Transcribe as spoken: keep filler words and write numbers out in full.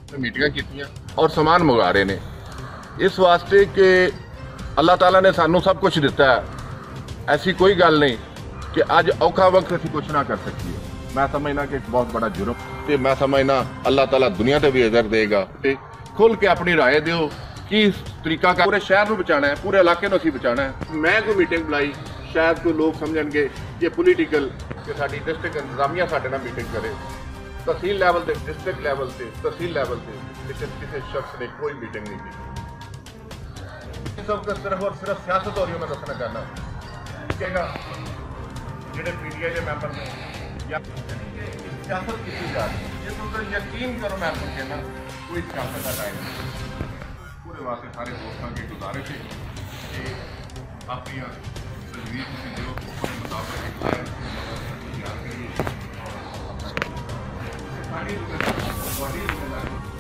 मीटिंगां कीतियां और समान मंगा रहे ने इस वास्ते कि अल्लाह ताला ने सानू सब कुछ दिता है। ऐसी कोई गल नहीं कि अज औखा वक्त असीं कुछ ना कर सकीए। मैं समझना कि एक बहुत बड़ा जुर्म ते मैं समझना अल्लाह ताला दुनिया ते भी अजर देगा। ते खुल के अपनी राय दिओ कि तरीका का पूरे शहर को बचाना है, पूरे इलाके को असीं बचाना है। मैं कोई मीटिंग बुलाई शायद कोई लोग समझणगे कि पोलीटिकल कि साडी डिस्ट्रिक्ट इंतजामिया साडे नाल मीटिंग करे। तहसील लैवल से डिस्ट्रिक्ट लैवल से तहसील लैवल से किसी किसी शख्स ने कोई मीटिंग नहीं की। इस वक्त सिर्फ और सिर्फ सियासत हो रही है। मैं दसना चाहना कहेगा जेडे पीटीआई के मैंबर ने या सियासत की जा रही है। इस वक्त यकीन करो मैं आपको कहना कोई सियासत का टाइम नहीं। पूरे वास्ते सारे दोस्तों की गुजारिश है कि अपनी तजवीज़ जो मुताबिक तैयार करिए।